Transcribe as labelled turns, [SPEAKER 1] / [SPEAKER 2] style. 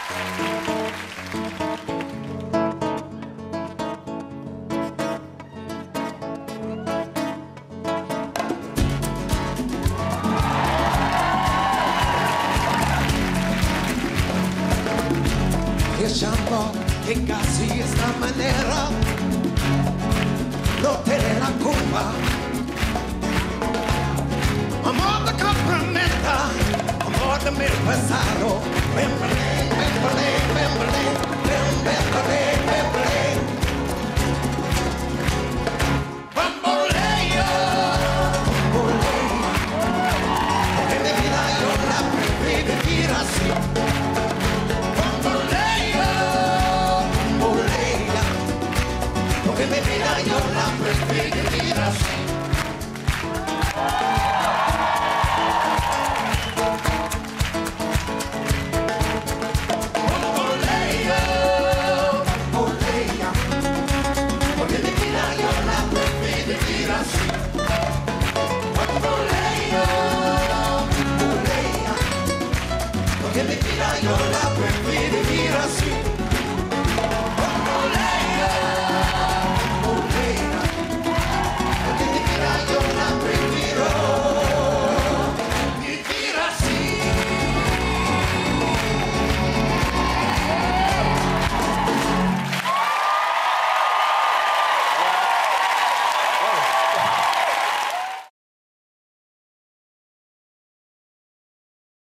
[SPEAKER 1] Diciamo que casi esta manera no tiene la culpa. Amor te complementa, amor de mi pasado. Bemberlín, Bemberlín, Bemberlín, Bemberlín, Bemberlín. Bamboleo, bamboleo, porque mi vida yo la prefiero vivir así. Porque mi vida yo la prefiero vivir así. Bamboleo, bamboleo, porque mi vida yo la prefiero vivir así. Bamboleo.